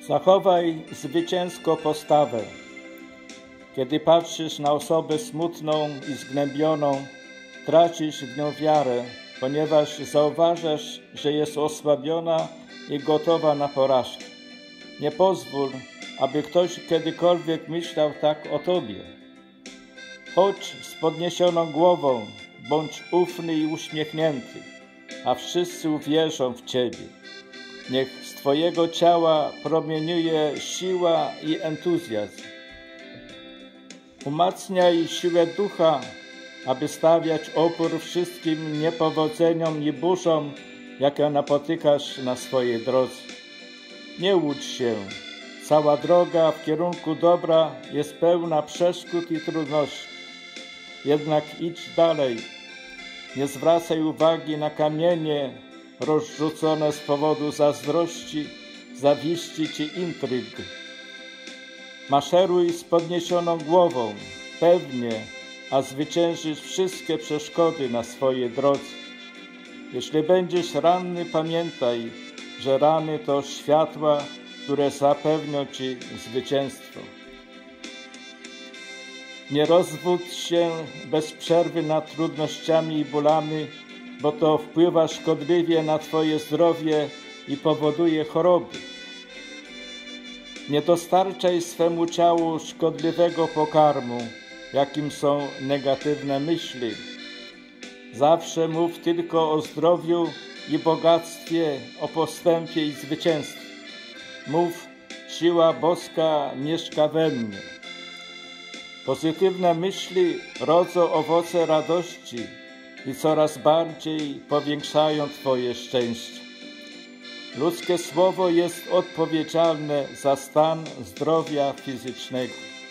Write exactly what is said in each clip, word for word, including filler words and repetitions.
Zachowaj zwycięską postawę. Kiedy patrzysz na osobę smutną i zgnębioną, tracisz w nią wiarę, ponieważ zauważasz, że jest osłabiona i gotowa na porażkę. Nie pozwól, aby ktoś kiedykolwiek myślał tak o tobie. Chodź z podniesioną głową, bądź ufny i uśmiechnięty, a wszyscy uwierzą w ciebie. Niech z twojego ciała promieniuje siła i entuzjazm. Umacniaj siłę ducha, aby stawiać opór wszystkim niepowodzeniom i burzom, jakie napotykasz na swojej drodze. Nie łudź się, cała droga w kierunku dobra jest pełna przeszkód i trudności. Jednak idź dalej, nie zwracaj uwagi na kamienie rozrzucone z powodu zazdrości, zawiści czy intryg. Maszeruj z podniesioną głową, pewnie, a zwyciężysz wszystkie przeszkody na swojej drodze. Jeśli będziesz ranny, pamiętaj, że rany to światła, które zapewnią ci zwycięstwo. Nie rozwódź się bez przerwy nad trudnościami i bólami, bo to wpływa szkodliwie na twoje zdrowie i powoduje choroby. Nie dostarczaj swemu ciału szkodliwego pokarmu, jakim są negatywne myśli. Zawsze mów tylko o zdrowiu i bogactwie, o postępie i zwycięstwie. Mów, siła boska mieszka we mnie. Pozytywne myśli rodzą owoce radości i coraz bardziej powiększają twoje szczęście. Ludzkie słowo jest odpowiedzialne za stan zdrowia fizycznego.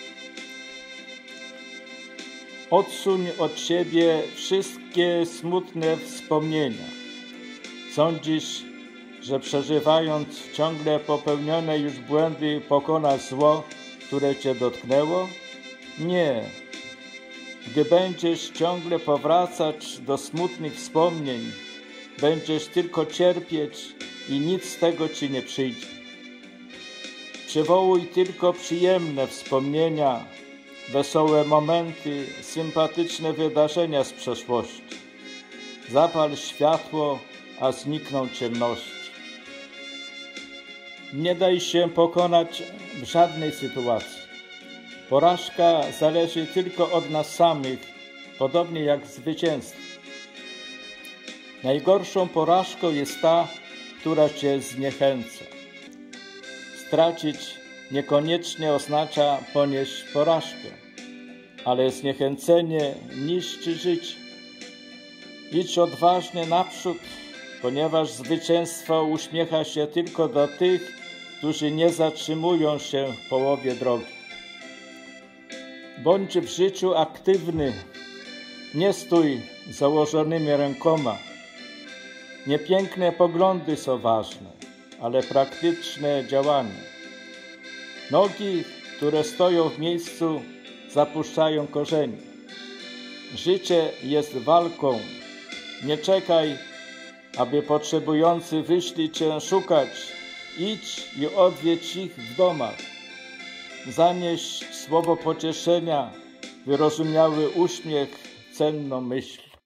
Odsuń od siebie wszystkie smutne wspomnienia. Sądzisz, że przeżywając ciągle popełnione już błędy pokonasz zło, które cię dotknęło? Nie. Gdy będziesz ciągle powracać do smutnych wspomnień, będziesz tylko cierpieć i nic z tego ci nie przyjdzie. Przywołuj tylko przyjemne wspomnienia, wesołe momenty, sympatyczne wydarzenia z przeszłości. Zapal światło, a znikną ciemności. Nie daj się pokonać w żadnej sytuacji. Porażka zależy tylko od nas samych, podobnie jak zwycięstwo. Najgorszą porażką jest ta, która cię zniechęca. Stracić niekoniecznie oznacza ponieść porażkę, ale zniechęcenie niszczy życie. Idź odważnie naprzód, ponieważ zwycięstwo uśmiecha się tylko do tych, którzy nie zatrzymują się w połowie drogi. Bądź w życiu aktywny, nie stój założonymi rękoma. Niepiękne poglądy są ważne, ale praktyczne działania. Nogi, które stoją w miejscu, zapuszczają korzenie. Życie jest walką. Nie czekaj, aby potrzebujący wyszli cię szukać. Idź i odwiedź ich w domach. Zanieś słowo pocieszenia, wyrozumiały uśmiech, cenną myśl.